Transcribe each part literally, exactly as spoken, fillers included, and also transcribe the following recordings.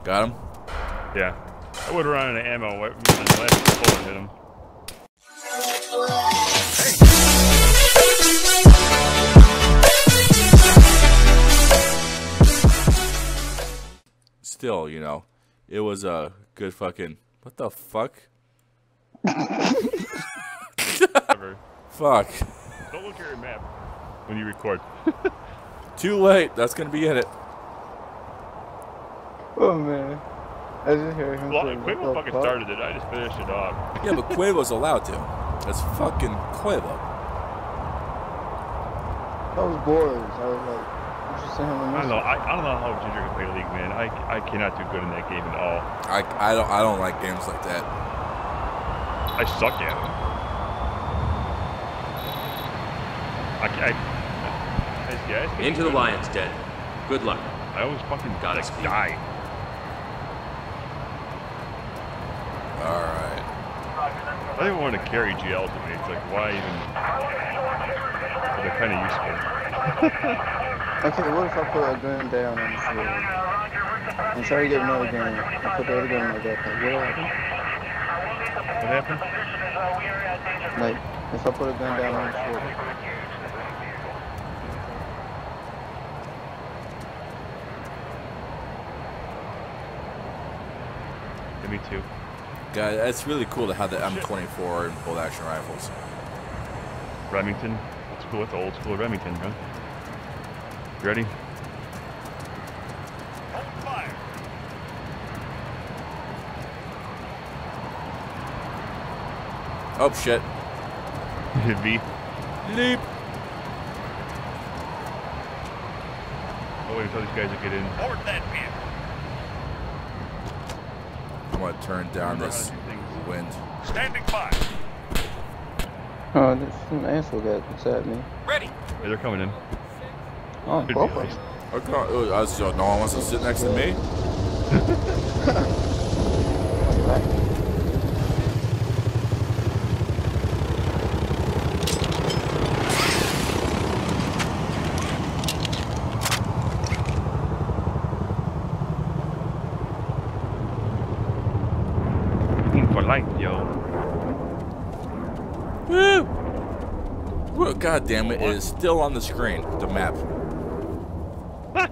Got him? Yeah. I would run out of ammo when the last bullet hit him. Still, you know, it was a good fucking. What the fuck? Fuck. Don't look at your map when you record. Too late. That's gonna be in it. Oh man. I just hear him. Well, Quavo fucking fuck? started it. I just finished it off. Yeah, but Quavo's allowed to. That's fucking Quavo. I was bored. I was like, I'm just saying. I don't know. I, I don't know how Ginger can play League, man. I I cannot do good in that game at all. I I don't I don't like games like that. I suck at them. I, I, I, yeah, Into the lion's den. Good luck. I always fucking gotta die. Alright. I didn't want to carry G L to me. It's like, why even? Well, they're kind of useful. Okay, what if I put a gun down on the field and try to get another gun? I put the other gun in my backpack. What happened? What happened? Like, if I put a gun down on the field. Me too. Yeah, it's really cool to have the M twenty-four and bolt action rifles. Remington. It's cool with the old school Remington, bro. You ready? Hold fire. Oh shit. V. Leap. Oh wait until these guys will get in. Board that man. I'm gonna turn down this wind. Standing by. Oh, there's some asshole guy beside me. Ready. Hey, they're coming in. Oh, Could both be of them. Okay. Oh, I was, no one wants to sit next to me. For life, yo. Woo! Well, God damn it! It is still on the screen. The map. I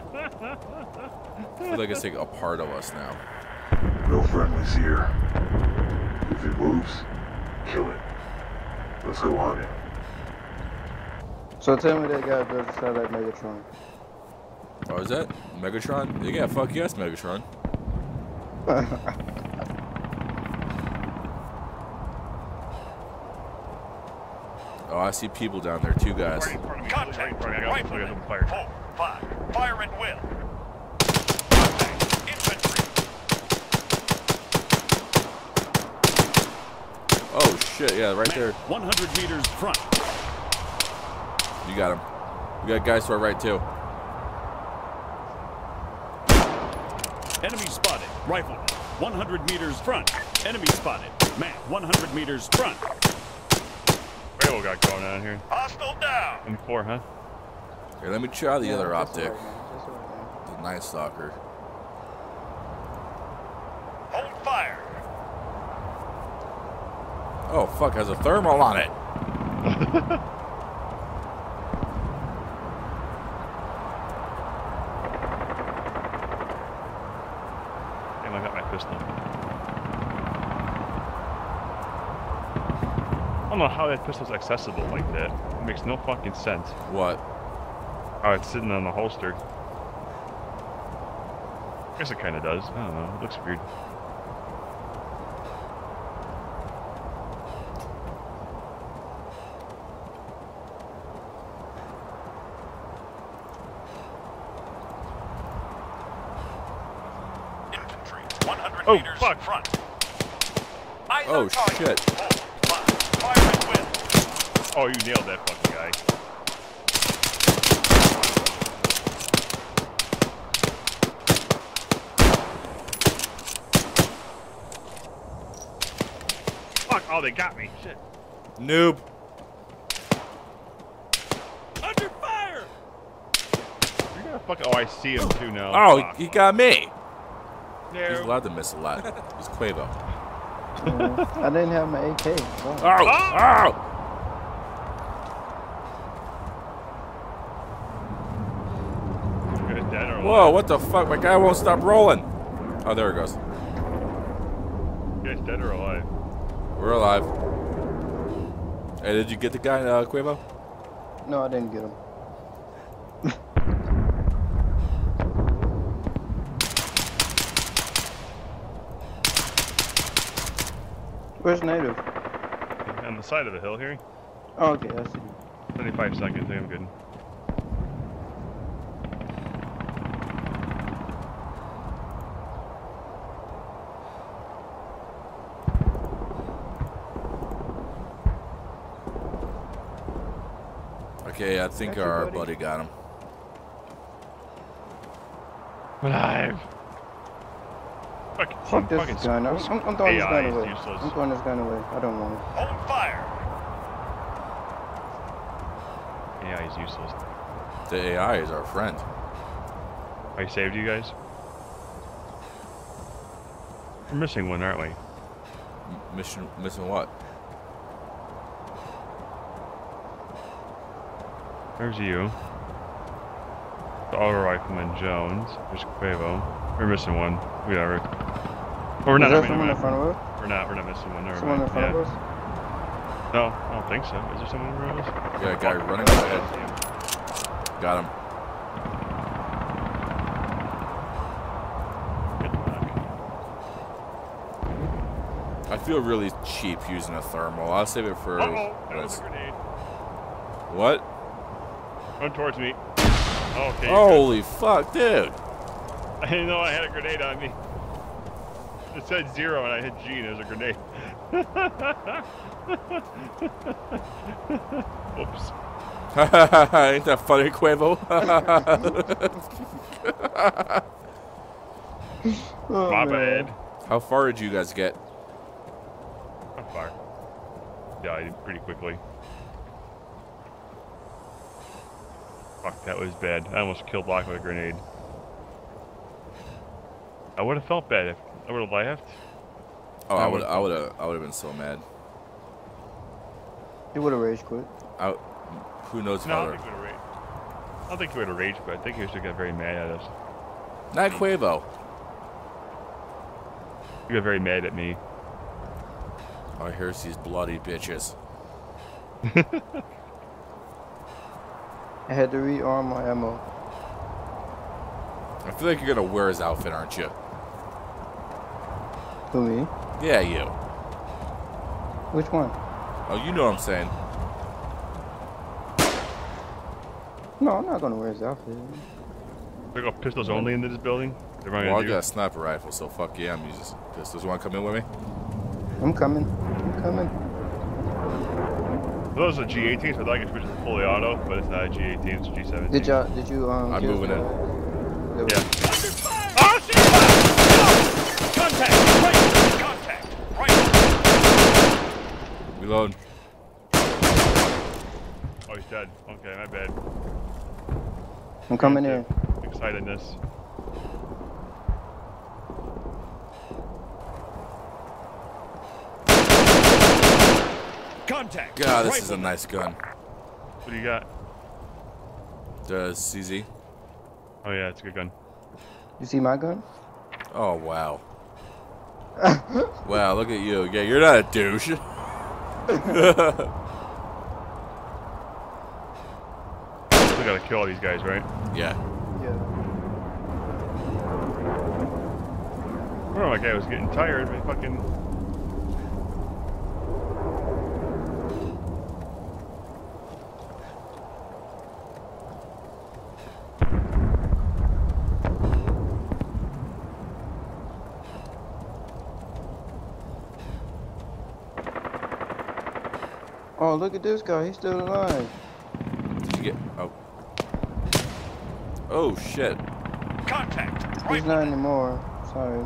feel like it's like a part of us now. No friendlies here. If it moves, kill it. Let's go on it. So tell me that guy doesn't sound like Megatron. Oh, is that Megatron? Yeah, fuck yes, Megatron. Oh, I see people down there, two guys. Contact. Rifle. Fire. Hold. Fire. Fire at will. Infantry. Oh shit! Yeah, right there. one hundred meters front. You got him. We got guys to our right too. Enemy spotted. Rifle. one hundred meters front. Enemy spotted. Man, one hundred meters front. What we got going on here? Hostile down. M four, huh? Here, let me try the Yeah, other just optic. right now, just right now. The Night Stalker. Hold fire. Oh fuck! Has a thermal on it. Damn, I got my pistol. I don't know how that pistol's accessible like that. It makes no fucking sense. What? How it's sitting on the holster. I guess it kind of does. I don't know. It looks weird. Infantry. one hundred Oh, meters fuck. front. Eyes Oh on target. shit! Hold. Fire. Fire at will. Oh, you nailed that fucking guy. Fuck! Oh, they got me. Shit. Noob. Under fire. You're gonna fucking. Oh, I see him too now. Oh, Fuck. he got me. No. He's allowed to miss a lot. He's Quavo. Yeah, I didn't have my A K. Oh! Wow. Oh! Dead or Whoa, what the fuck? My guy won't stop rolling. Oh, there it goes. You guys dead or alive? We're alive. Hey, did you get the guy, uh, Quavo? No, I didn't get him. Where's native? On the side of the hill here. Oh, okay, I see. twenty-five seconds, I think I'm good. Okay, I think Got you, our buddy. buddy got him. Alive. Fuck, Fuck this fucking gun. I'm, I'm, I'm throwing this A I gun is away. useless. I'm throwing this gun away. I don't want it. Hold fire. A I is useless. The A I is our friend. I saved you guys. We're missing one, aren't we? M mission, missing what? There's you. The auto rifleman Jones. There's Quavo. We're missing one. Whatever. Oh, we're Is not. there I mean, someone we're in front of us? We're not. We're not missing one. Never Someone in mind. front Yeah. of us? No, I don't think so. Is there someone in front of us? Yeah, a guy running ahead. Got him. Good luck. I feel really cheap using a thermal. I'll save it for. Uh-oh, that was this. a grenade. What? Run towards me. Oh, okay. Holy fuck, dude! I didn't know I had a grenade on me. It said zero and I hit G and there's a grenade. Whoops. Ain't that funny, Quavo? Oh, My man. bad. How far did you guys get? Not far. Died pretty quickly. Fuck, that was bad. I almost killed Locke with a grenade. I would have felt bad if I would have laughed. Oh, I I would, would've- I would have, I would have been so mad. He would have rage quit. I, who knows No, I how? don't think he would have raged. I don't think he would have raged, but I think he was just got very mad at us. Not Quavo. He got very mad at me. Oh, here's these bloody bitches. I had to rearm my ammo. I feel like you're gonna wear his outfit, aren't you? Who, me? Yeah, you. Which one? Oh, you know what I'm saying. No, I'm not gonna wear his outfit. They go pistols only into this building? They're Well, I gonna do. got a sniper rifle, so fuck yeah, I'm using pistols. You wanna come in with me? I'm coming. I'm coming. Those are G eighteens, but I can switch to fully auto, but it's not a G eighteen, it's a G seventeen. Did y'all? Did you um? I'm kill moving in. the- Yeah. Oh, shit! Contact! Right! Contact! Right! Reload. Oh, he's dead. Okay, my bad. I'm coming in. Excitedness. Contact! God, this is a Rifleman. nice gun. What do you got? The C Z. Oh yeah, it's a good gun. You see my gun? Oh wow. Wow, look at you. Yeah, you're not a douche. Still gotta kill all these guys, right? Yeah. Yeah. Oh, my guy was getting tired. My fucking. Oh, look at this guy. He's still alive. Did you get? Oh. Oh shit. Contact! He's Rifleman. not anymore. Sorry.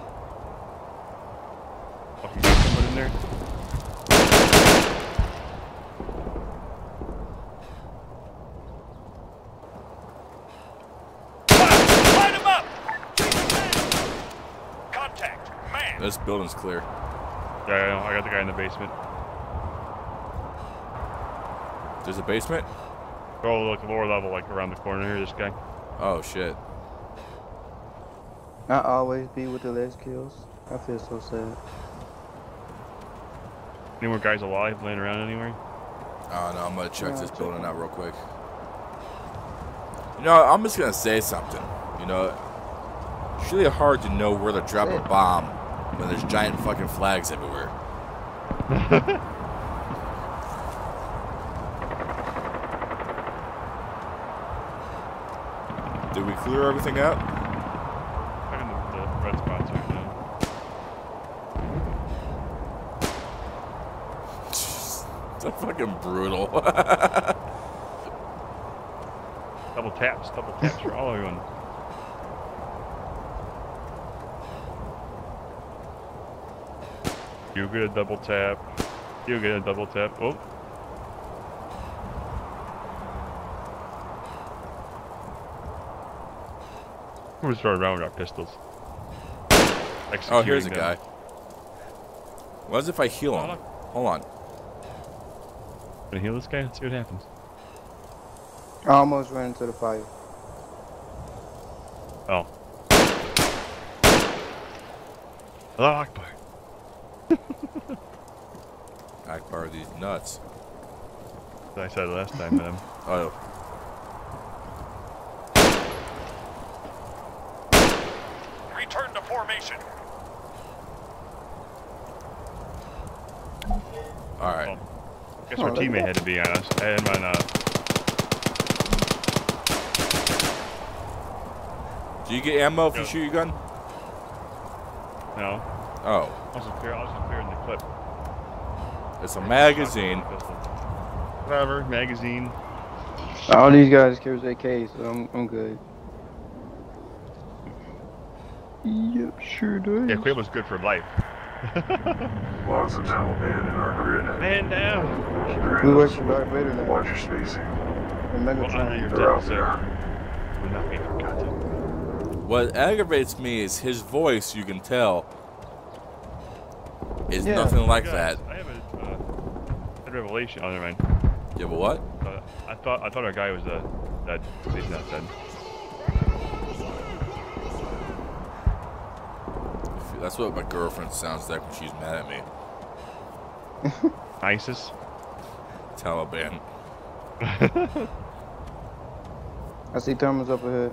Fucking got someone in there. Line him up! This building's clear. Yeah, I know. I got the guy in the basement. There's a basement? Oh, look, lower level, like around the corner here, this guy. Oh, shit. Not always be with the less kills. I feel so sad. Any more guys alive laying around anywhere? Oh, no, I'm gonna check Yeah, this check building it. out real quick. You know, I'm just gonna say something. You know, it's really hard to know where to drop a bomb when there's giant fucking flags everywhere. Did we clear everything out? I'm in the, the red spots right now. That's fucking brutal. Double taps, double taps for all everyone. You get a double tap. You get a double tap. Oh. We're just running around with our pistols. Oh, here's a Executing guy. them. What if I heal him? Hold on. Gonna heal this guy? Let's see what happens. I almost ran into the fire. Oh. Hello, Akbar. Akbar, these nuts. As I said last time, man. Oh. Return to formation. Alright. Oh. Guess our teammate had to be on us. And mine, uh. Do you get ammo if you Yeah. shoot your gun? No. Oh. I was clear. I was clearing the clip. It's a magazine. Whatever. Magazine. All these guys carry A Ks, so I'm, I'm good. Yep, sure does. Yeah, Quavo's good for life. Lots of Taliban in our grid. Man down. We work for Darth Vader now. Watch your spacing. And Well, under Megatron. your They're out death, there. sir. Will not be forgotten. What aggravates me is his voice, you can tell, is Yeah. nothing like Guys, that. I have a, uh, a revelation. Oh, never mind. Yeah, but what? Uh, I thought I thought our guy was uh, dead. He's not dead. That's what my girlfriend sounds like when she's mad at me. ISIS. Taliban. I see thermals up ahead.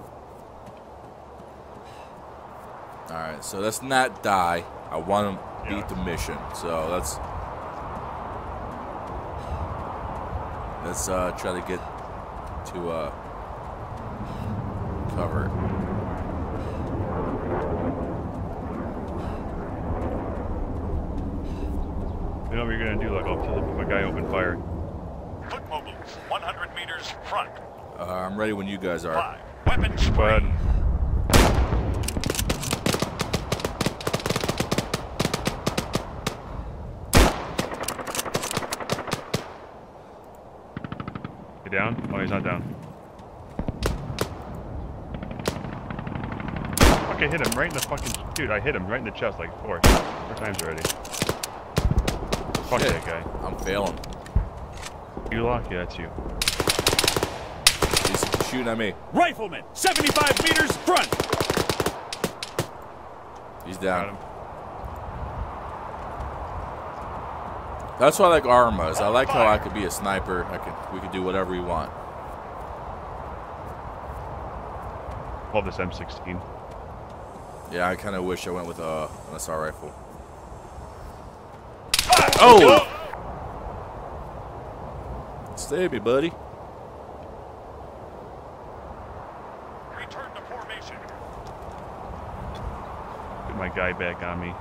Alright, so let's not die. I want to beat Yeah. the mission. So let's let's uh, try to get to uh, cover. You know what you're gonna do? Like, I'll tell my guy open fire. Foot mobiles, one hundred meters front. Uh, I'm ready when you guys are. Five. Weapons Go ahead. free. You down? Oh, he's not down. Fucking hit him right in the fucking... Dude, I hit him right in the chest like four. Four times already. Fuck Shit. that guy. I'm failing. You lock? Yeah, that's you. He's shooting at me. Rifleman, seventy-five meters front. He's Got down. him. That's why I like Arma. Is I like how I could be a sniper. I could. We could do whatever we want. Love this M sixteen. Yeah, I kind of wish I went with a, an assault rifle. Five. Oh! Stay me, buddy. Return to formation. Get my guy back on me.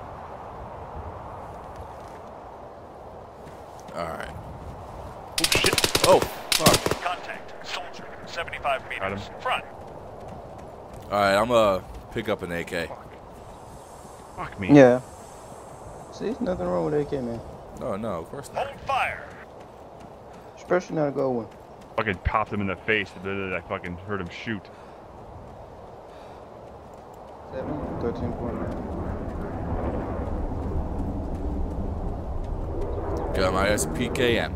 Alright. Oh, shit. Oh, fuck. Contact. Soldier, seventy-five Got meters him. front. Alright, I'm gonna pick up an A K. Fuck me. Yeah. See, nothing wrong with A K, man. No, no, of course not. Hold fire. Especially not a gold one. Fucking popped him in the face. And then I fucking heard him shoot. seven, thirteen point nine. Got my S P K M.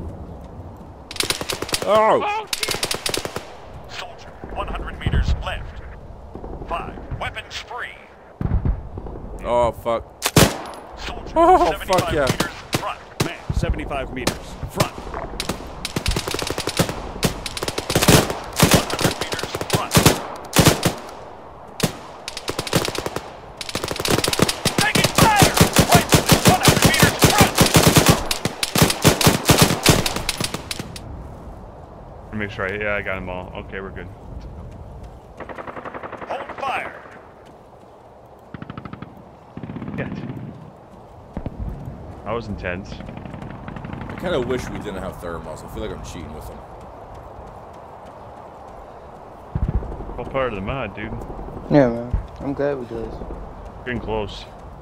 Oh! Soldier, one hundred meters left. Five, weapons free. Oh, fuck. Soldier, Oh, seventy-five fuck yeah. meters front. Man, seventy-five meters front. one hundred meters front. Taking fire! Rifle, one hundred meters front. Make sure I, yeah, I got them all. Okay, we're good. Hold fire. Shit. That was intense. I kind of wish we didn't have thermals. I feel like I'm cheating with them. All part of the mod, dude. Yeah, man. I'm glad we do this. Getting close.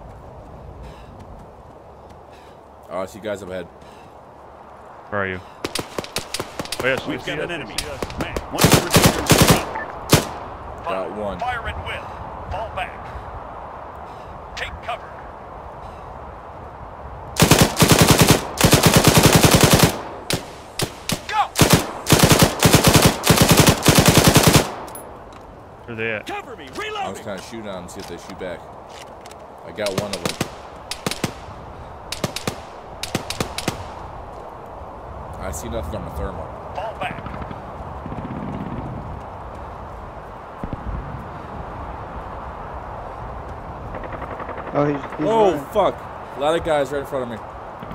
Oh, I see guys up ahead. Where are you? Oh, yes, We've we got see an us, we enemy. see us. Man, one hundred meters front. Got one. Fire at will. Fall back. Take cover. Go! Where they at? Cover me. I was Reloading. kind of shooting on them, see if they shoot back. I got one of them. I see nothing on the thermal. Fall back. Oh, he's, he's Oh, running. fuck. A lot of guys right in front of me.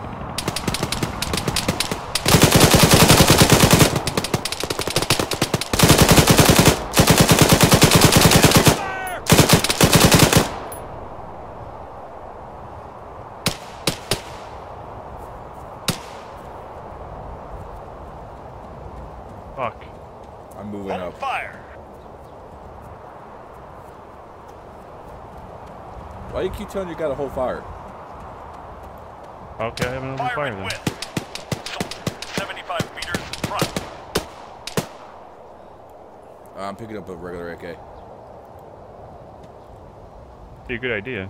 Fire! Fuck. I'm moving Hold up. fire. Why you keep telling you got a whole fire? Okay, I have another Fire fire at then. will. Soldier, seventy-five meters front. Uh, I'm picking up a regular A K. Be a good idea.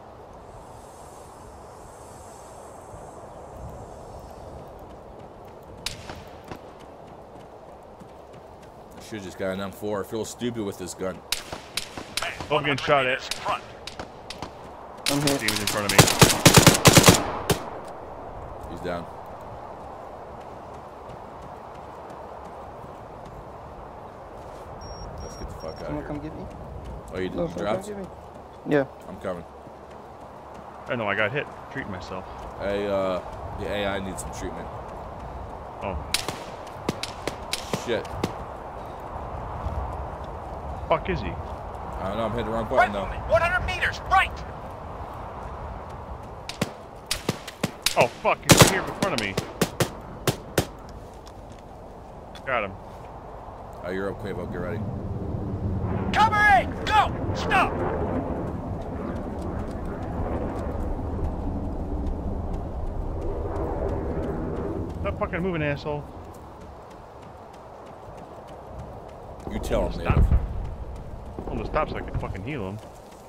Should've just got an M four. I feel stupid with this gun. Man, Oh, I'm getting shot at. meters front. I'm hit. He was in front of me. He's down. Let's get the fuck out Someone of come here. get me. Oh, you, No, you someone come dropped? get me. Yeah. I'm coming. I know I got hit. Treating myself. Hey, uh, the A I needs some treatment. Oh, Shit. fuck is he? I don't know, I'm hitting the wrong button though. Rifleman, one hundred meters right. Oh fuck, he's here in front of me. Got him. Oh, you're up, Quavo. Get ready. Cover A. Go. Stop. Stop fucking moving, asshole. You tell him, Stop. native. Tell him to stop so I can fucking heal him.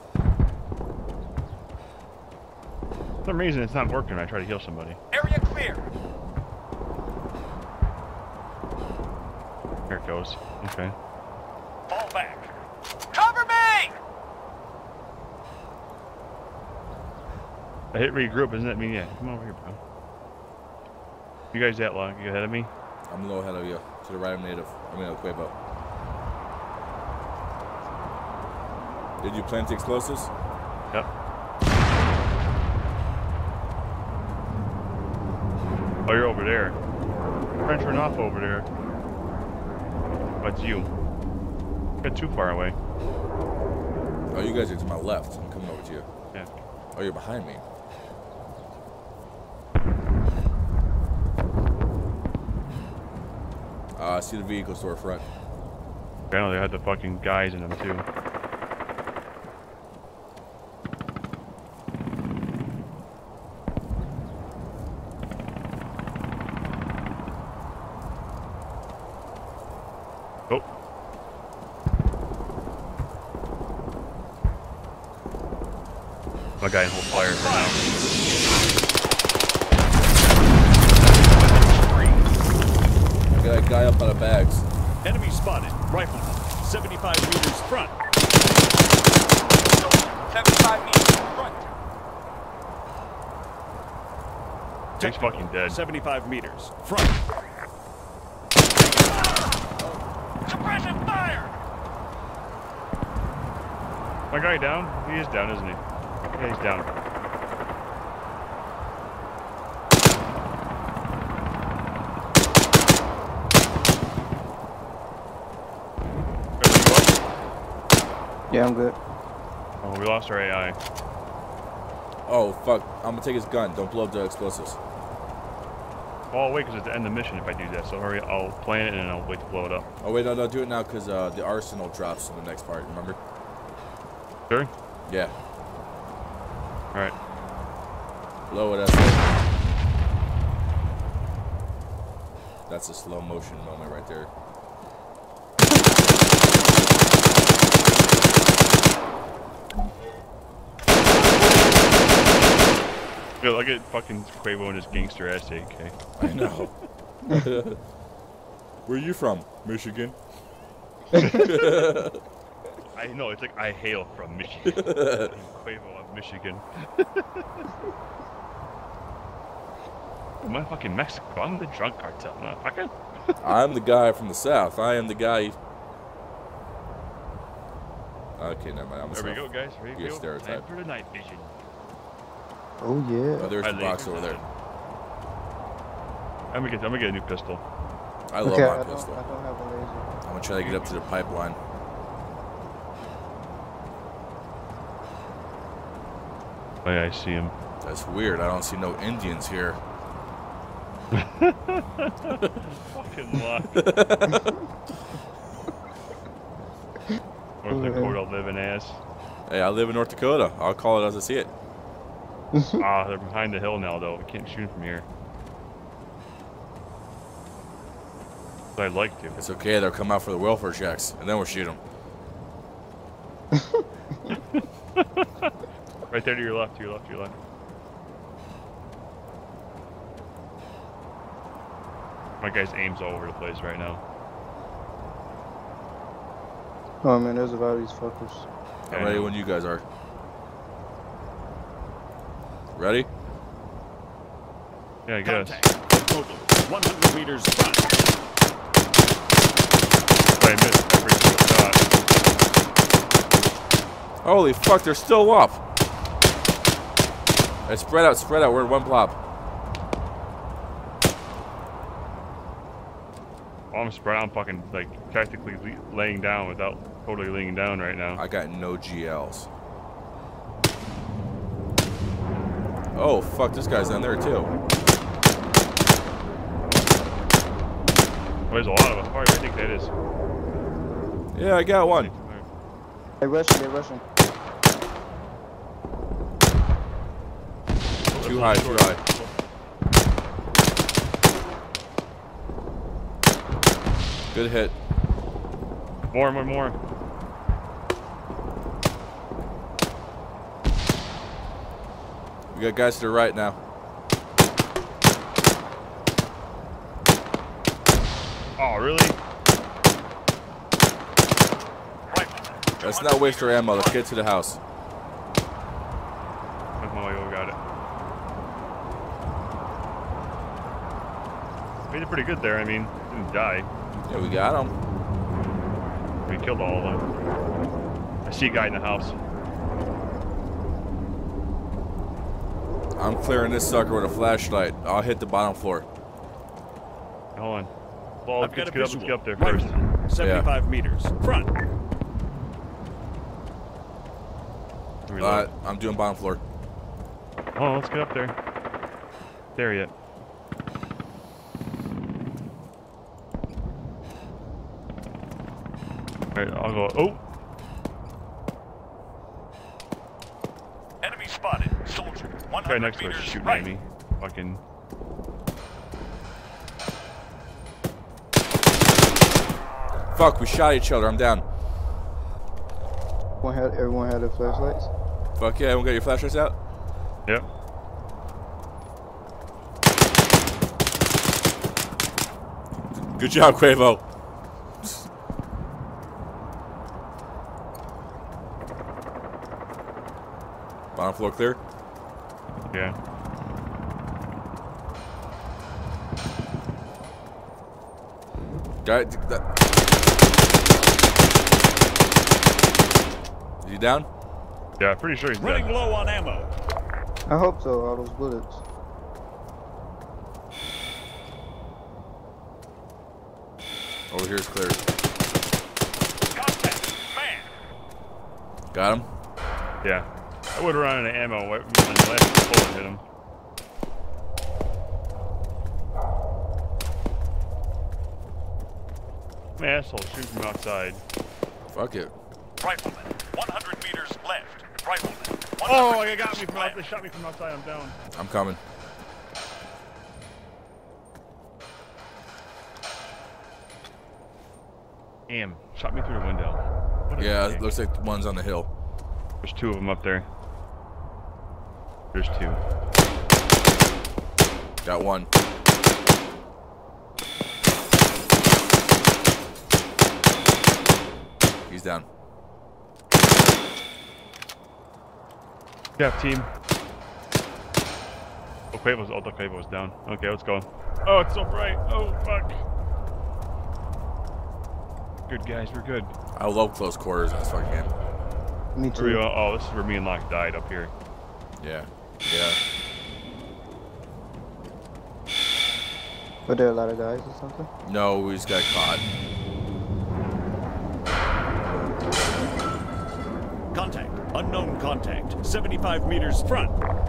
For some reason it's not working when I try to heal somebody. Area clear. Here it goes. Okay. Fall back. Cover me. I hit regroup, isn't that mean? Yeah, come over here, bro. You guys that long? You ahead of me? I'm a little ahead of you. To the right of native. I mean, uh, Quavo. Did you plant the explosives? Yep. Oh, you're over there. Venturing off over there. That's you. Got too far away. Oh, you guys are to my left. I'm coming over to you. Yeah. Oh, you're behind me. Uh, I see the vehicle store front. I know they had the fucking guys in them too. Oh. My guy in hold fire for now. got a guy up out of bags. Enemy spotted. Rifle. seventy-five meters front. seventy-five meters front. He's fucking dead. seventy-five meters front. Suppressive fire! My guy down? He is down, isn't he? Yeah, he's down. Yeah, I'm good. Oh, we lost our A I. Oh, fuck. I'm gonna take his gun. Don't blow up the explosives. Well, I'll wait because it's the end of the mission if I do that. So hurry, I'll plan it and I'll wait to blow it up. Oh, wait, no, no, do it now because uh, the arsenal drops in the next part, remember? Sure? Yeah. Alright. Blow it up. That's a slow motion moment right there. Yeah, look at fucking Quavo and his gangster ass A K. I know. Where are you from? Michigan. I know, it's like I hail from Michigan. Quavo of Michigan. Am I fucking Mexico? I'm the drunk cartel, motherfucker. I'm the guy from the south. I am the guy. Okay, never mind. I'm There we go, guys. There Be you a go. stereotype. Time for the night vision. Oh yeah. Oh, there's I the box lasered over there. that. I'm gonna get. I'm gonna get a new pistol. I love Okay, my I don't, pistol. I don't have a laser. I'm gonna try to get up to the pipeline. Oh yeah, I see him. That's weird. I don't see no Indians here. Fucking luck. North Dakota living ass. Hey, I live in North Dakota. I'll call it as I see it. Ah, they're behind the hill now, though. We can't shoot from here. But I'd like to. It's okay. They'll come out for the welfare checks, and then we'll shoot them. Right there to your left, to your left, to your left. My guy's aim's all over the place right now. Oh man, there's a lot of these fuckers. I'm ready when you guys are. Ready? Yeah, I guess. Contact. Total. one hundred meters front. But I missed every single shot. Holy fuck, they're still up. Hey, spread out, spread out. We're in one blob. Oh, I'm spread out. I'm fucking, like, tactically le laying down without totally laying down right now. I got no G Ls. Oh, fuck, this guy's down there, too. Well, there's a lot of them. Where do you think that is? Yeah, I got one. They rushing, they rushing. Too high, too high. Good hit. More, more, more. We got guys to the right now. Oh, really? Let's not waste our ammo. Let's get to the house. That's my way. We got it. We did pretty good there. I mean, didn't die. Yeah, we got him. We killed all of them. I see a guy in the house. I'm clearing this sucker with a flashlight. I'll hit the bottom floor. Hold on. Well, I've let's got get a up, let's visual. get up there Right. first. seventy-five meters front. Uh, I'm doing bottom floor. Oh, let's get up there. There yet. Alright, I'll go. Oh! Enemy spotted. Soldier. one Guy hundred next to us meters shooting right. at me. Fucking. Fuck, we shot each other. I'm down. One had, everyone had their flashlights. Fuck yeah, everyone got your flashlights out? Yep. Good job, Quavo. Bottom floor clear? Yeah. Guy, that. Is he down? Yeah, pretty sure he's Running dead. low on ammo. I hope so, all those bullets. Over here is clear. Contact. Man. Got him? Yeah. I would have run out of ammo when the last bullet hit him. An asshole shooting from outside. Fuck it. Rifleman. one hundred meters left. Rifleman. Oh, they got me from out, they shot me from outside. I'm down. I'm coming. Damn, shot me through the window. What a Yeah, dick. it looks like the one's on the hill. There's two of them up there. There's two. Got one. He's down. Yeah, team. Oh, Quavo's, oh, the Quavo's down. Okay, let's go. Oh, it's so bright. Oh, fuck. Good, guys, we're good. I love close quarters in this fucking game. Me Where we too. go? Oh, this is where me and Locke died up here. Yeah. Yeah. Were there a lot of guys or something? No, we just got caught. Contact. Unknown contact. seventy-five meters front.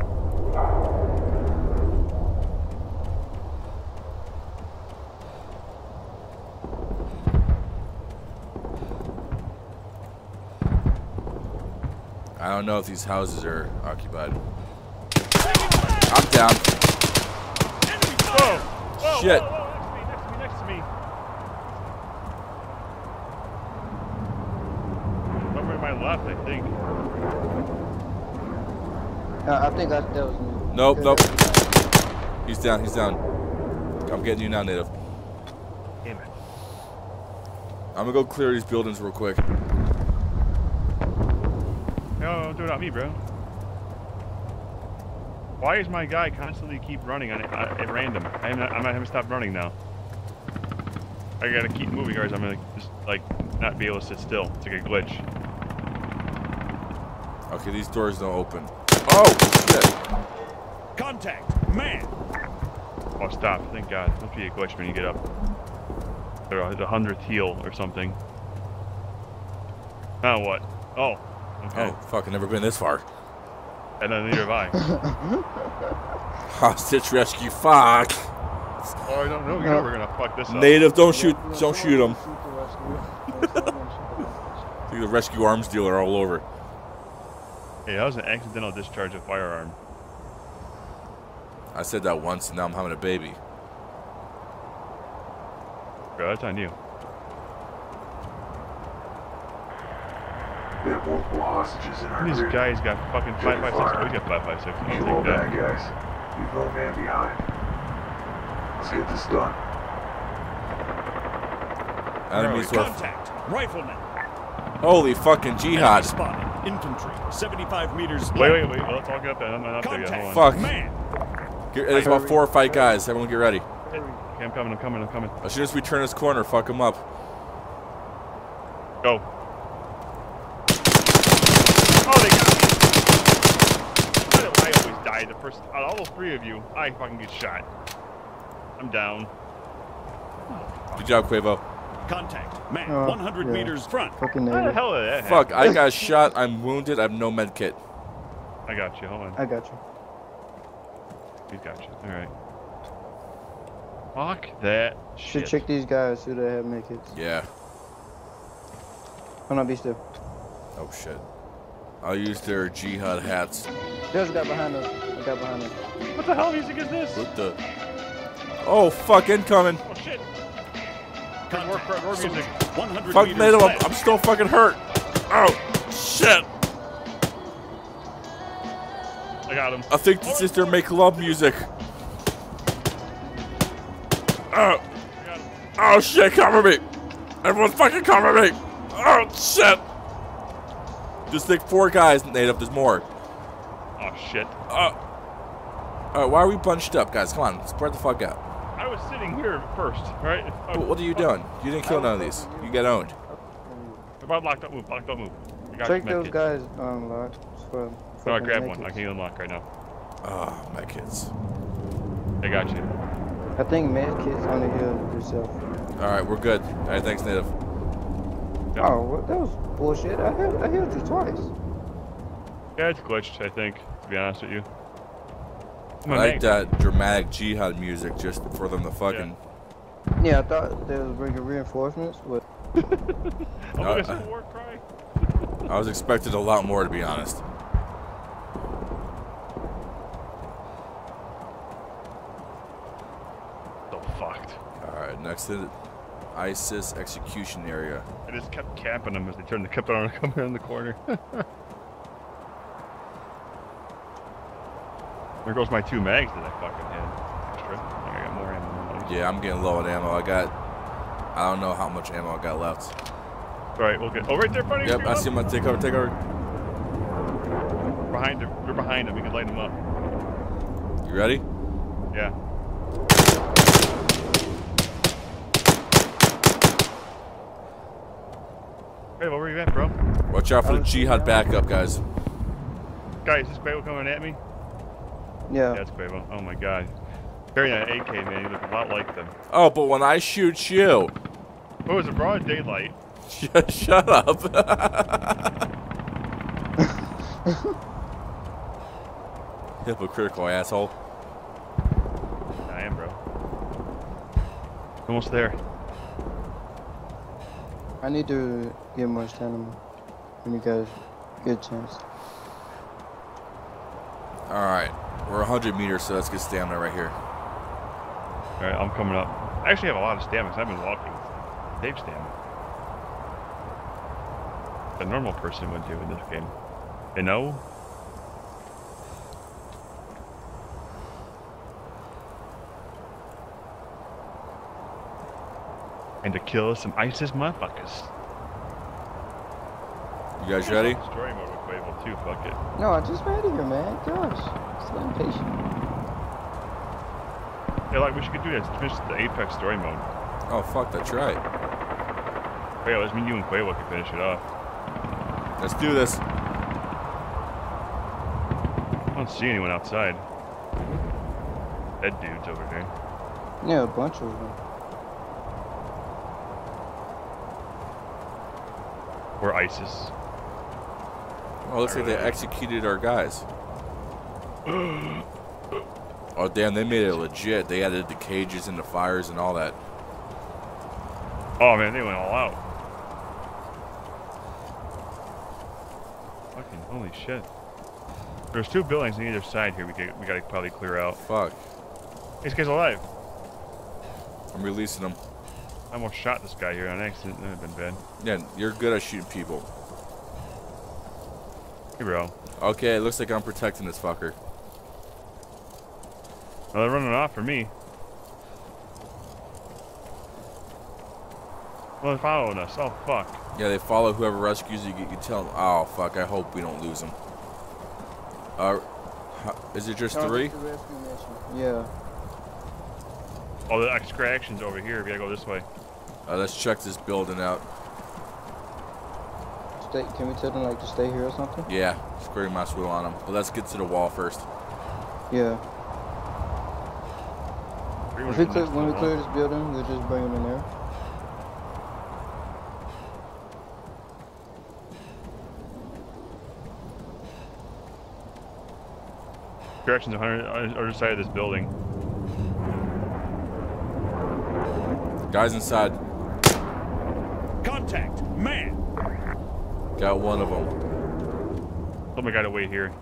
I don't know if these houses are occupied. I'm down. Whoa! Whoa! Shit. Whoa, whoa, next to me, next to me, next to me. Somewhere to my left, I think. Uh, I think I, that was me. Nope, Good. nope. He's down, he's down. I'm getting you now, Native. Damn it. I'm gonna go clear these buildings real quick. No, don't do it on me, bro. Why is my guy constantly keep running on it uh, at random? I'm not, I'm not having to stop running now. I gotta keep moving, guys. I'm gonna just like not be able to sit still. It's like a glitch. Okay, these doors don't open. Oh, shit. Contact. Man. Oh, stop! Thank God. Don't be a glitch when you get up. They're the hundredth heal or something. Now what? Oh. Okay. Oh, fuck, I've never been this far. And then neither have I. Hostage rescue, fuck. Oh, I don't know. You know we're gonna fuck this up. Native, don't shoot, Yeah, don't shoot him. shoot the rescue. See the rescue arms dealer all over. Hey, that was an accidental discharge of firearm. I said that once, and now I'm having a baby. Bro, that's on you. We have multiple hostages in our This grid. guy's got fucking five five six. Oh, he's got five five six. I'll Kill all take bad that. guys. Leave no man behind. Let's get this done. Enemies left. Contact. Rifleman. Holy fucking Enemy jihad. spotted. Infantry. seventy-five meters Wait, left. wait, wait. Let's all get up there. I'm not up there yet. Contact. Hold on. Fuck. Man. Get, there's about four or five guys. Everyone get ready. Okay, I'm coming. I'm coming. I'm coming. As soon as we turn this corner, fuck them up. Go. Oh, they got me. Why do I always die the first? Out of all those three of you, I fucking get shot. I'm down. Good job, Quavo. Contact. Man. Oh, one hundred yeah. meters front. Fucking How the native. hell did that Fuck, happen? I got shot. I'm wounded. I have no med kit. I got you. Hold on. I got you. He's got you. All right. Fuck that Should shit. check these guys, see if they have make it. Yeah. Oh no, be still. Oh, shit. I'll use their jihad hats. There's a guy behind us. A guy behind us. What the hell music is this? What the? Oh, fuck, incoming. Oh shit. Contact. More, more music. one hundred Fuck, meters Native, I'm, left. I'm still fucking hurt. Oh, shit. I got him. I think this is their make love music. Oh, I got him. Oh shit, cover me! Everyone fucking cover me! Oh shit! Just like four guys, Native, there's more. Oh shit. Uh, Alright, why are we bunched up, guys? Come on, spread the fuck out. I was sitting here first, right? Oh, What, what are you doing? You didn't kill none of these. You get owned. About locked up move, locked up move. You got Take med those kits. guys unlocked. For, No, I fucking grab med one. I kits. can unlock right now. Oh, my kids. I got you. I think med kits only heal yourself. Alright, we're good. Alright, thanks, Native. Oh, what, that was bullshit. I healed, I healed you twice. Yeah, it's glitched, I think, to be honest with you. I like that dramatic jihad music just for them to fucking... Yeah, I thought they was bringing reinforcements, but... Oh, Uh, look, a war cry. I was expecting a lot more, to be honest. So fucked. Alright, next to the ISIS execution area. I just kept camping them as they turned the kept on come around the corner. There goes my two mags that I fucking had. Extra. I think I got more ammo than Yeah, I'm getting low on ammo. I got... I don't know how much ammo I got left. Alright, we'll get... Oh, right there, buddy. Yep, I see him. Take over, take over. Behind them. We're behind them. We can light them up. You ready? Yeah. Hey, where were you at, bro? Watch out for the jihad backup, guys. Guys, is this Quavo coming at me? Yeah. Yeah, it's Quavo. Oh my god. Carrying that A K, man. You look a lot like them. Oh, but when I shoot you... Oh, it was a broad daylight. Shut up. Hypocritical asshole. I am, bro. Almost there. I need to get more stamina when you guys get a chance. Alright, we're one hundred meters, so let's get stamina right here. Alright, I'm coming up. I actually have a lot of stamina, 'cause I've been walking. Save stamina. A normal person would do in this game. You know? And to kill some ISIS motherfuckers. You guys ready? Story mode with Quavo too, fuck it. No, I just ready here, man. Gosh. So impatient. Yeah, like, we should do that. Finish the Apex story mode. Oh, fuck, that's right. Wait, let's mean you and Quavo can finish it off. Let's do this. I don't see anyone outside. Dead dudes over there. Yeah, a bunch of them. Or ISIS. Oh, looks like they executed our guys. Oh, damn, they made it legit. They added the cages and the fires and all that. Oh, man, they went all out. Fucking holy shit. There's two buildings on either side here we, get, we gotta probably clear out. Fuck. This guy's alive. I'm releasing them. I almost shot this guy here on accident. That would have been bad. Yeah, you're good at shooting people. Hey, bro. Okay, it looks like I'm protecting this fucker. Well, they're running off for me. Well, they're following us. Oh, fuck. Yeah, they follow whoever rescues you. You can tell them, oh, fuck, I hope we don't lose them. Uh, how, is it just No, three? just the rescue mission. Yeah. Oh, the extraction's over here. We gotta go this way. Uh, let's check this building out. Stay, can we tell them like to stay here or something? Yeah, square my wheel on them. But let's get to the wall first. Yeah. Pretty If much we the clear, next when we level. clear this building, we'll just bring them in there. Directions on the other side of this building. Guys inside. Contact, man. Got one of them. Somebody got to wait here.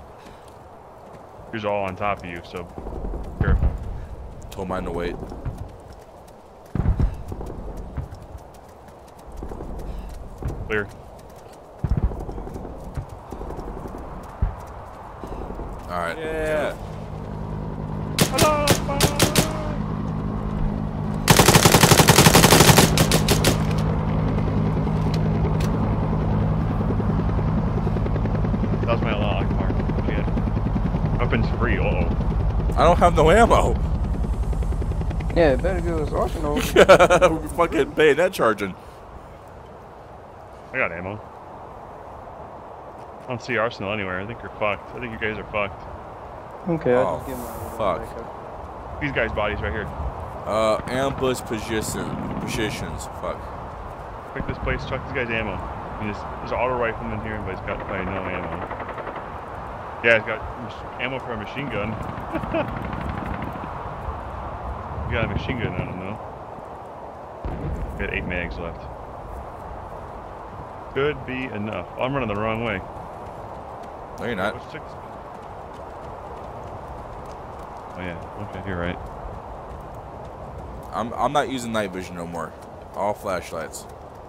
He's all on top of you, so careful. Told mine to wait. Clear. Alright. Yeah. was my Allah Akbar. Shit. Weapons free. Uh oh. I don't have no ammo. Yeah, it better give us arsenal. We're fucking bayonet charging. I got ammo. I don't see arsenal anywhere. I think you're fucked. I think you guys are fucked. Okay, Oh, I'll just get my fuck. back up. These guys' bodies right here. Uh, ambush position, positions. Fuck. Pick this place. Chuck these guys ammo. I mean, there's, there's an auto rifleman here, but he's got probably no ammo. Yeah, he's got mach- ammo for a machine gun. You got a machine gun on him though. We got eight mags left. Could be enough. Oh, I'm running the wrong way. No, you're not. What's six? Oh yeah. Okay, you're right. I'm I'm not using night vision no more. All flashlights.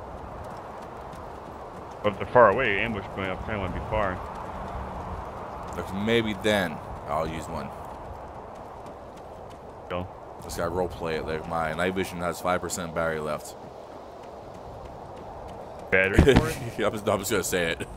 But if they're far away, ambush going up. Kind of want to be far. Like maybe then I'll use one. Go. This guy roleplay it like my night vision has five percent battery left. Battery for it? I was, I was gonna say it.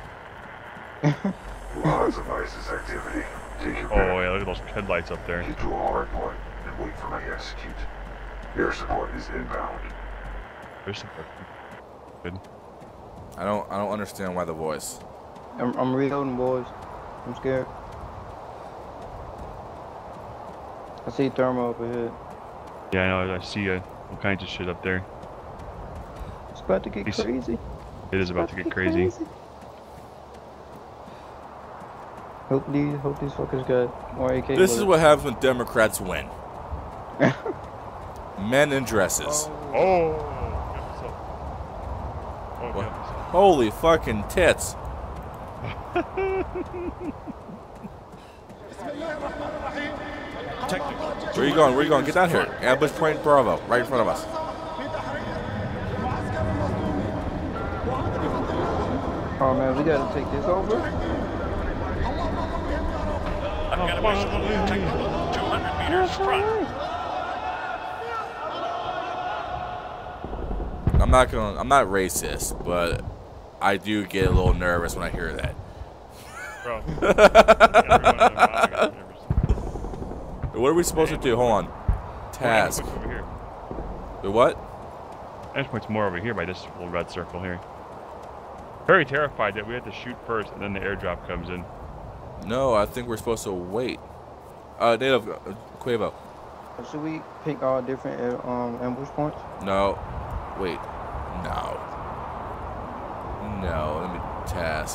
Lots of ISIS activity. Take your Oh pick. yeah, look at those headlights up there. Get to a hard point and wait for my execute. Air support is inbound. There's support. Good. I don't I don't understand why the voice. I'm, I'm reloading, boys. I'm scared. I see thermal up ahead. Yeah, I know. I see uh, all kinds of shit up there. It's about to get He's- crazy. It is about to get crazy. Hope these, hope these fuckers got more A K. This is what happens when Democrats win. Men in dresses. Oh. Got myself. Oh, What? got myself. Holy fucking tits. Technical. Where you going? Where you going? Get down here. Ambush point Bravo, right in front of us. Oh man, we gotta take this over. I've got a mission. Technical. two hundred meters front. I'm not gonna. I'm not racist, but I do get a little nervous when I hear that. Bro. Everyone in the I've never seen. What are we supposed to do? Hold on. Task. Ambush point's over here. The what? Ambush point's more over here by this little red circle here. Very terrified that we have to shoot first and then the airdrop comes in. No, I think we're supposed to wait. Uh, Native, uh, Quavo. Should we pick all different uh, um ambush points? No. Wait. No. No. Let me task.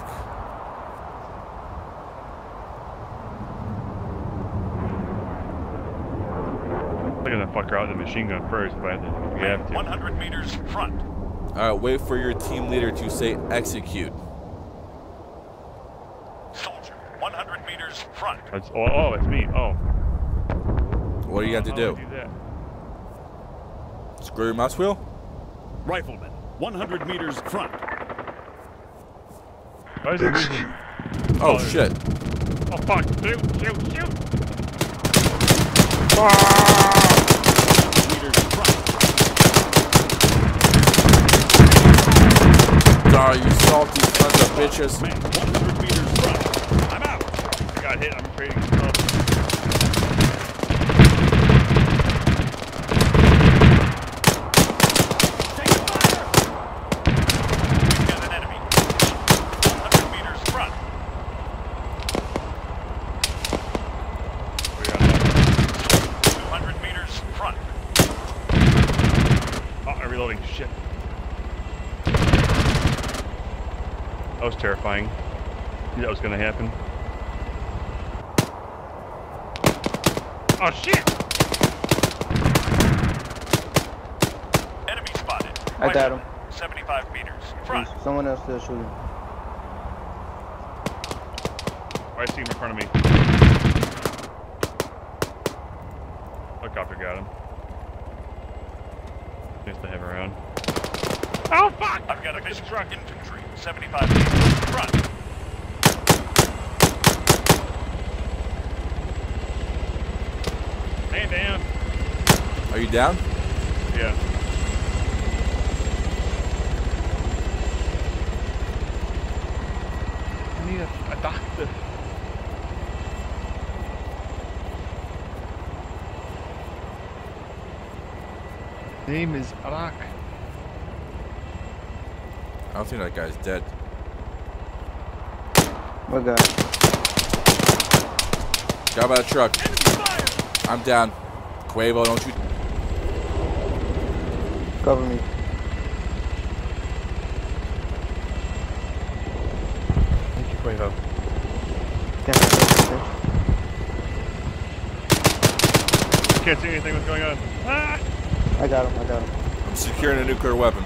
Taking the fucker out of the machine gun first, but I think we have to. one hundred meters front. All right. Wait for your team leader to say execute. Soldier. one hundred meters front. That's, oh, oh, it's me. Oh. What do you have to How do? I do that? Screw your mouse wheel. Rifleman. one hundred meters front. Why is it moving? Execute. Oh Oh, shit. Oh fuck! Shoot! Shoot! Shoot! Meters front. Oh, you salty sons of bitches. Man, one hundred meters front. I'm out. I got hit. I'm trading stuff. Taking fire. We've got an enemy. one hundred meters front. We got two hundred meters front. oh, I'm reloading. Shit. That was terrifying. Knew that was gonna happen. Oh shit! Enemy spotted. I got him. seventy-five meters front. Someone else still shooting. Oh, I see him in front of me. Helicopter got him. Nice to have around. Oh fuck! I've got a mission truck infantry. seventy-five meters front. Man down. Are you down? Yeah. I need a I dachte. Name is Arak. I don't think that guy's dead. What guy? Got by the truck. I'm down. Quavo, don't you? Cover me. Thank you, Quavo. Can't Can't see anything. What's going on? Ah! I got him, I got him. I'm securing a nuclear weapon.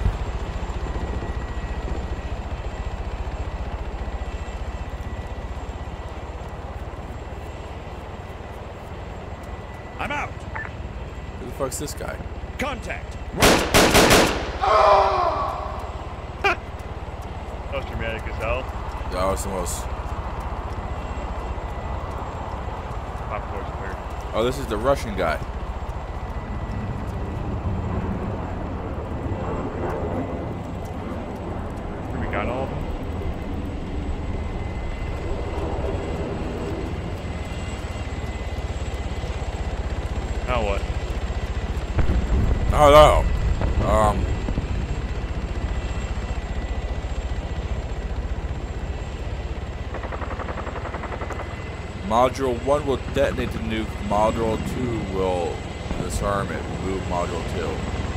I'm out. Who the fuck's this guy? Contact. That was dramatic as hell. That was the most. Popcorn's clear. Oh, this is the Russian guy. We got all of them. Now what? Oh no. Um. Module one will detonate the nuke. Module two will disarm it. Move Module two.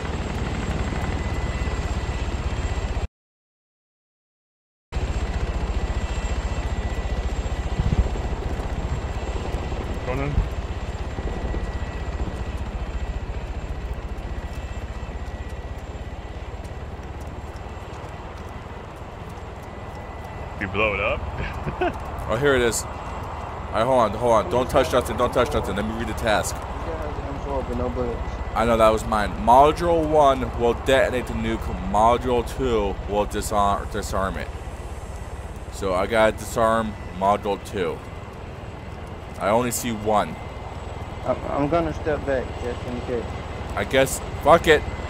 Conan? You blow it up? Oh, here it is. Alright, hold on, hold on. Don't touch nothing, don't touch nothing. Let me read the task. This guy has an M four but no bullets. I know that was mine. Module one will detonate the nuke. Module two will disarm disarm it. So I gotta disarm Module two. I only see one. I'm, I'm gonna step back just in case. I guess, fuck it.